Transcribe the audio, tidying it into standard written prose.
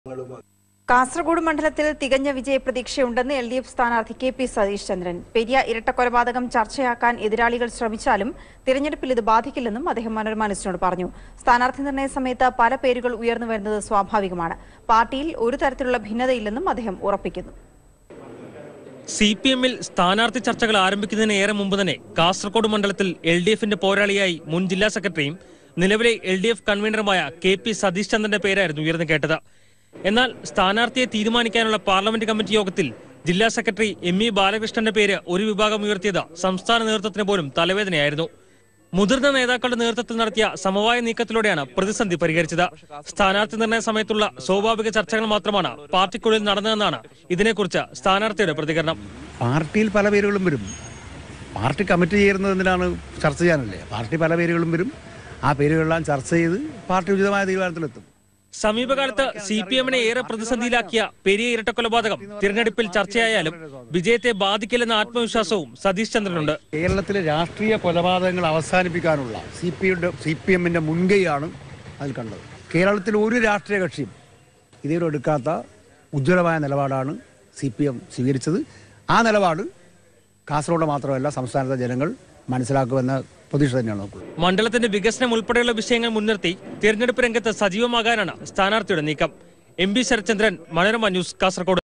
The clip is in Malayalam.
കാസർഗോഡ് മണ്ഡലത്തിൽ തികഞ്ഞ വിജയപ്രതീക്ഷയുണ്ടെന്ന് LDF സ്ഥാനാർത്ഥി KP സതീഷ് ചന്ദ്രൻ. പെരിയ ഇരട്ടക്കൊലപാതകം ചർച്ചയാക്കാൻ എതിരാളികൾ ശ്രമിച്ചാലും തിരഞ്ഞെടുപ്പിൽ ഇത് ബാധിക്കില്ലെന്നും അദ്ദേഹം മനോരമ ന്യൂസിനോട് പറഞ്ഞു. സ്ഥാനാർത്ഥി നിർണയ സമയത്ത് പല പേരുകൾ ഉയർന്നു വരുന്നത് സ്വാഭാവികമാണ്. പാർട്ടിയിൽ ഒരു തരത്തിലുള്ള ഭിന്നതയില്ലെന്നും അദ്ദേഹം ഉറപ്പിക്കുന്നു. CPM-ൽ സ്ഥാനാർത്ഥി ചർച്ചകൾ ആരംഭിക്കുന്നതിന് ഏറെ മുമ്പ് തന്നെ കാസർഗോഡ് മണ്ഡലത്തിൽ LDF-ന്റെ പോരാളിയായി മുൻ ജില്ലാ സെക്രട്ടറിയും നിലവിലെ LDF കൺവീനറുമായ KP സതീഷ് ചന്ദ്രന്റെ പേരായിരുന്നു ഉയർന്നു കേട്ടത്. എന്നാൽ സ്ഥാനാർത്ഥിയെ തീരുമാനിക്കാനുള്ള പാർലമെന്റ് കമ്മിറ്റി യോഗത്തിൽ ജില്ലാ സെക്രട്ടറി ME ബാലകൃഷ്ണന്റെ പേര് ഒരു വിഭാഗം ഉയർത്തിയത് സംസ്ഥാന നേതൃത്വത്തിന് പോലും തലവേദനയായിരുന്നു. മുതിർന്ന നേതാക്കളുടെ നേതൃത്വത്തിൽ നടത്തിയ സമവായ നീക്കത്തിലൂടെയാണ് പ്രതിസന്ധി പരിഹരിച്ചത്. സ്ഥാനാർത്ഥി നിർണയ സമയത്തുള്ള സ്വാഭാവിക ചർച്ചകൾ മാത്രമാണ് പാർട്ടിക്കുള്ളിൽ നടന്നതെന്നാണ് ഇതിനെക്കുറിച്ച് സ്ഥാനാർത്ഥിയുടെ പ്രതികരണം. പാർട്ടിയിൽ പല പേരുകളും വരും. പാർട്ടി കമ്മിറ്റി ചേരുന്നതിനാണ് ചർച്ച ചെയ്യാനല്ലേ. പാർട്ടി പല പേരുകളും വരും. ആ പേരുകളെല്ലാം ചർച്ച ചെയ്ത് പാർട്ടി ഉചിതമായ തീരുമാനത്തിലെത്തും. സമീപകാലത്ത് CPM-നെ ഏറെ പ്രതിസന്ധിയിലാക്കിയ പെരിയ ഇരട്ടക്കൊലപാതകം തിരഞ്ഞെടുപ്പിൽ ചർച്ചയായാലും വിജയത്തെ ബാധിക്കില്ലെന്ന ആത്മവിശ്വാസവും സതീഷ് ചന്ദ്രനുണ്ട്. കേരളത്തിലെ രാഷ്ട്രീയ കൊലപാതകങ്ങൾ അവസാനിപ്പിക്കാനുള്ള CPM-ന്റെ മുൻകൈയാണ് അതിൽ കണ്ടത്. കേരളത്തിൽ ഒരു രാഷ്ട്രീയ കക്ഷിയും ഇതേവരെ എടുക്കാത്ത ഉജ്ജ്വലമായ നിലപാടാണ് CPM സ്വീകരിച്ചത്. ആ നിലപാട് കാസർഗോഡ് മാത്രമല്ല സംസ്ഥാനത്തെ ജനങ്ങൾ മനസ്സിലാക്കുമെന്ന പ്രതീക്ഷ തന്നെയാണ്. മണ്ഡലത്തിന്റെ വികസനം ഉൾപ്പെടെയുള്ള വിഷയങ്ങൾ മുൻനിർത്തി തിരഞ്ഞെടുപ്പ് രംഗത്ത് സജീവമാകാനാണ് സ്ഥാനാർത്ഥിയുടെ നീക്കം. MB Sarathchandran, Manorama news, Kasaragod.